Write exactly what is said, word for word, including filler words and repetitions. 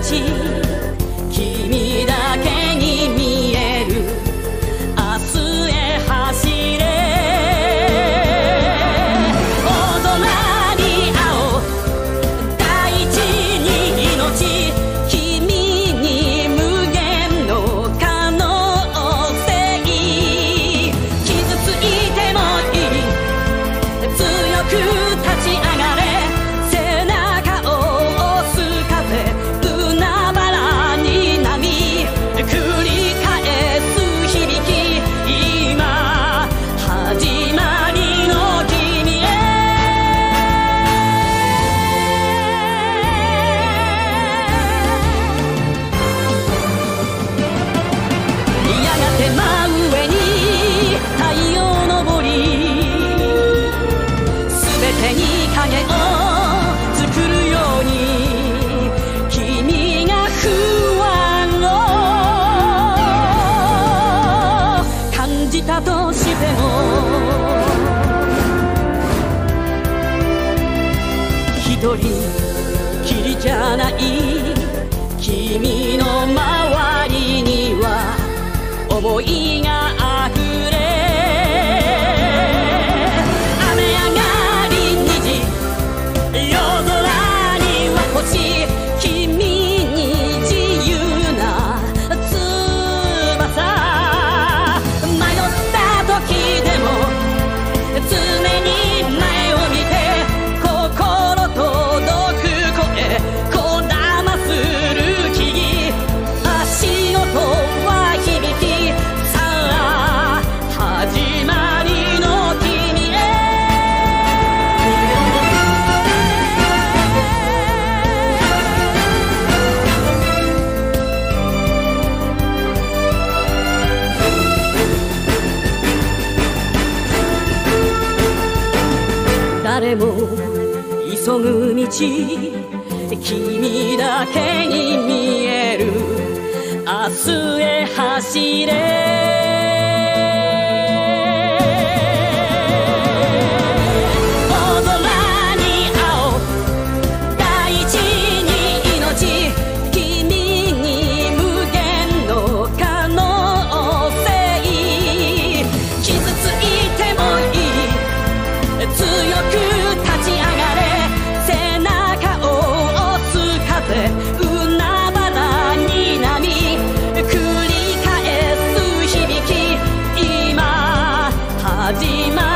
道、君だけに見える明日へ走れ。大空に青、大地に命、君に無限の可能性。傷ついてもいい、強く立ち上がれ。背中を押す風、海原に波、繰り返す響き。今始まりの君へ。やがて真上に太陽昇り、全てに影を作るように、君が不安を感じたとしても、一人きりじゃない。君の周りには思いがあふれ。雨上がり虹、夜空には星、君に自由な翼。迷った時でも常に前を見て、心届く声、こだまする木々、足音は響き。さあ始まりの君へ。誰も急ぐ道、君だけに見える明日へ走れ。大空に青、大地に命、君に無限の可能性。傷ついてもいい、強く立ち上がれ。背中を押す風、海原に波、繰り返す響き。今始まる